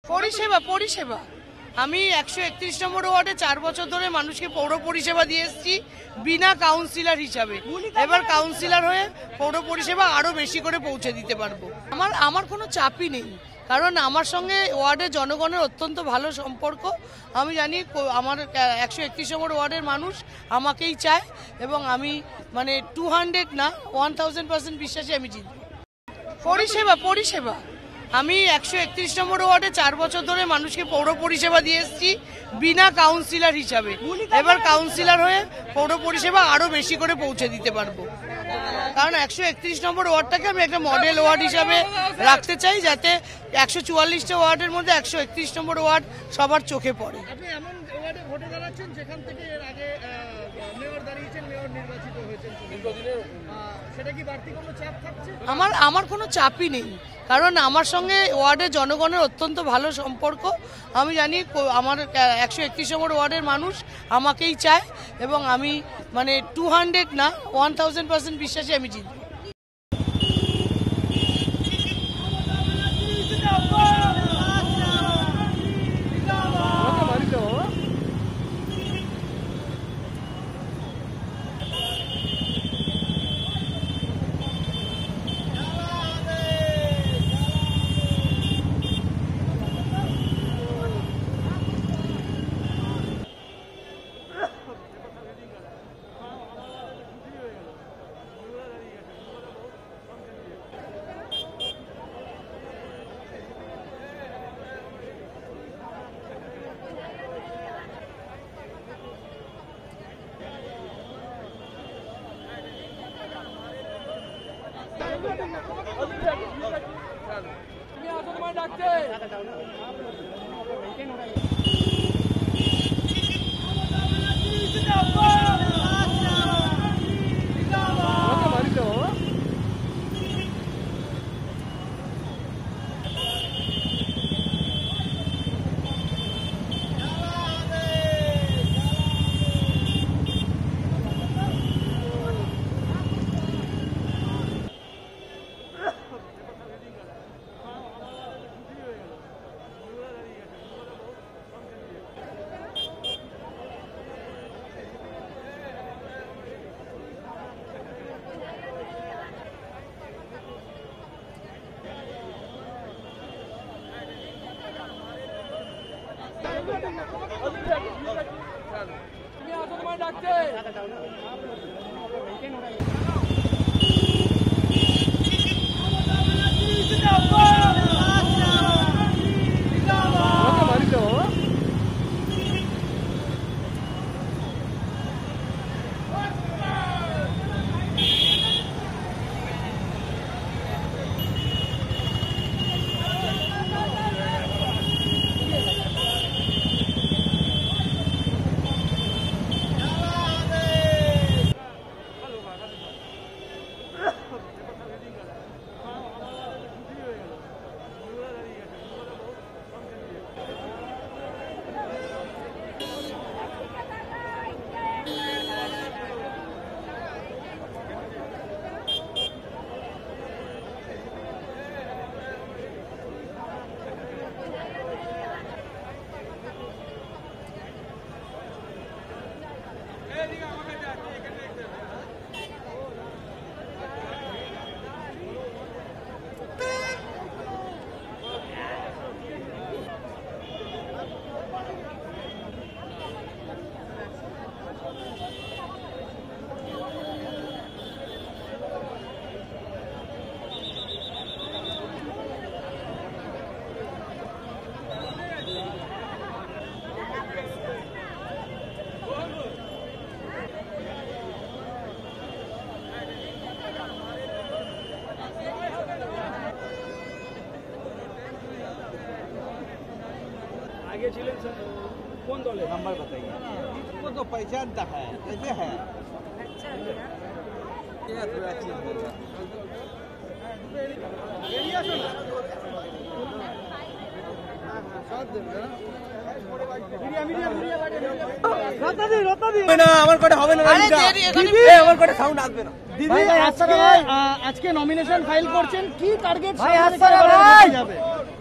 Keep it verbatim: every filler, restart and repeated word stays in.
পরিষেবা পরিষেবা আমি একশো একত্রিশ নম্বর ওয়ার্ডে চার বছর ধরে মানুষকে পৌর পরিষেবা দিয়ে এসেছি বিনা কাউন্সিলর হিসাবে। এবার কাউন্সিলর হয়ে পৌর পরিষেবা আরো বেশি করে পৌঁছে দিতে পারবো। আমার আমার কোনো চাপই নেই, কারণ আমার সঙ্গে ওয়ার্ডের জনগণের অত্যন্ত ভালো সম্পর্ক। আমি জানি আমার একশো একত্রিশ নম্বর ওয়ার্ডের মানুষ আমাকেই চায় এবং আমি মানে টু হান্ড্রেড না ওয়ান থাউজেন্ড পার্সেন্ট বিশ্বাসী আমি জিতব। পরিষেবা পরিষেবা আমি একশো একত্রিশ নম্বর ওয়ার্ডে চার বছর ধরে মানুষকে পৌর পরিষেবা দিয়ে এসেছি বিনা কাউন্সিলর হিসাবে। এবার কাউন্সিলর হয়ে পৌর পরিষেবা আরো বেশি করে পৌঁছে দিতে পারবো, কারণ একশো একত্রিশ নম্বর ওয়ার্ডটাকে আমি একটা মডেল ওয়ার্ড হিসাবে রাখতে চাই, যাতে একশো চুয়াল্লিশটা ওয়ার্ডের মধ্যে একশো একত্রিশ নম্বর ওয়ার্ড সবার চোখে পড়ে। আমার আমার কোনো চাপই নেই, কারণ আমার সঙ্গে ওয়ার্ডের জনগণের অত্যন্ত ভালো সম্পর্ক। আমি জানি আমার একশো একত্রিশ নম্বর ওয়ার্ডের মানুষ আমাকেই চায় এবং আমি মানে টু হান্ড্রেড না ওয়ান থাউজেন্ড পার্সেন্ট বিশ্বাসী আমি জিতব। आगे चले कौन दल है नंबर बताइए। इसको तो पहचानता है कैसे है क्या थोड़ा चीज আজকে নমিনেশন ফাইল করছেন, কি টার্গেট যাবে?